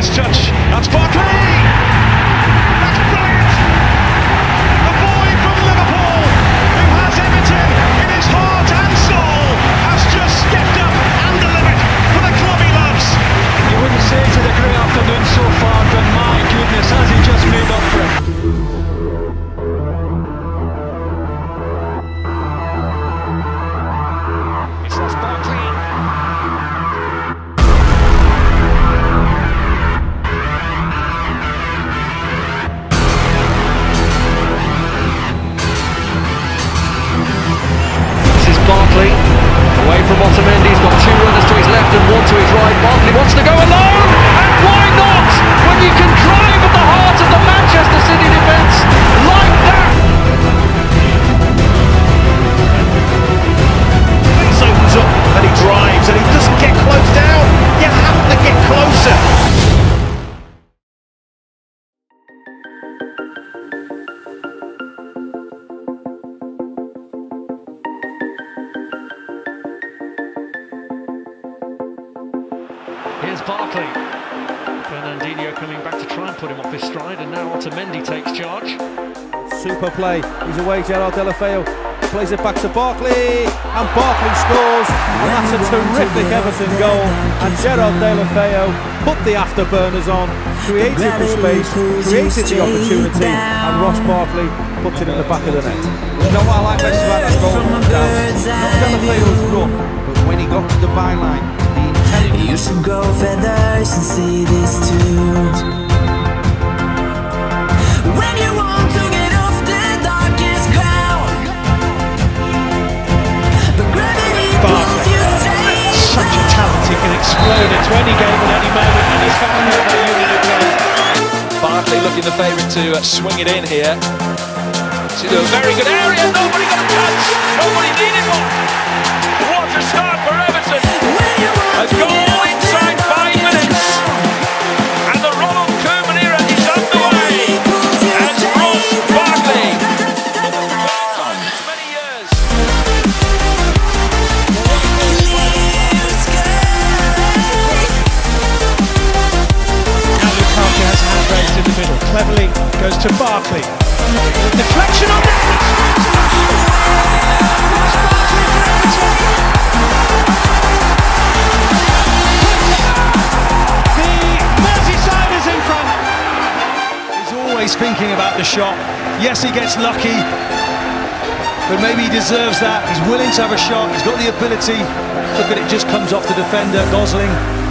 Nice touch. That's Barkley. That's brilliant. The boy from Liverpool, who has Everton in his heart and soul, has just stepped up and delivered for the club he loves. You wouldn't say to the great afternoon so far, but my goodness, has he just made up for it? It's Ross Barkley. Barkley, away from Otamendi, he's got two runners to his left and one to his right. Barkley wants to go alone, and why not? When you can drive at the heart of the Manchester City defence like that. He opens up and he drives and he doesn't get close down. You have to get closer. Here's Barkley. Fernandinho coming back to try and put him off his stride, and now Otamendi takes charge. Super play. He's away, Gerard Deulofeu. Plays it back to Barkley, and Barkley scores, and that's a terrific Everton goal. And Gerard Deulofeu put the afterburners on, created the space, created the opportunity, and Ross Barkley puts it in the back of the net. You know what I like best about that goal? Not Deulofeu's run, but when he got to the byline, the intelligence. You should grow feathers and see this too. When you want to get off the darkest ground, but gravity pulls you straight. Such a talent, he can explode into any game at any moment, and he's found that unit of play. Barkley looking the favourite to swing it in here. To a very good area, nobody got a touch, nobody needed one. What a start for Everton. A goal inside 5 minutes. And the Ronald Koeman era is underway. As Ross Barkley. Many years. Now Lukaku has hand raised in the middle. Cleverly goes to Barkley. Deflection on that. He's thinking about the shot. Yes, he gets lucky, but maybe he deserves that. He's willing to have a shot. He's got the ability. Look at it, just comes off the defender, Gosling.